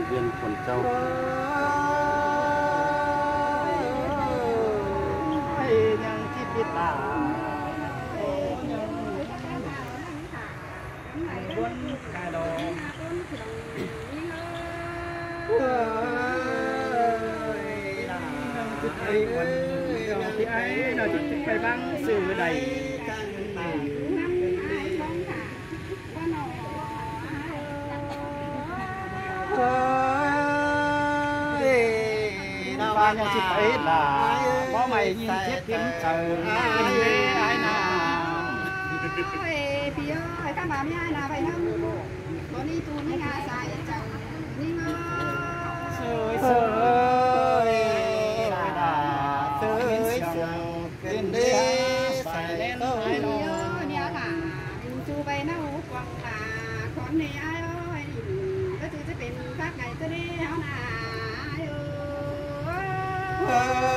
viên quần châu nhân chi biết là quân cài đồ ấy là chút phải băng sự đầy ba nhà chị ấy là có mày nhìn chết kiếm trời ai nào phía các bà ai là vậy không có đi tu đi ngà xài chồng đi ngơ sơi sơi là sơi sông kinh đê phải lên ai đó nhà là tu về nó quăng là con này ai ơi cái thứ sẽเป็นcác ngày tới đi hả nào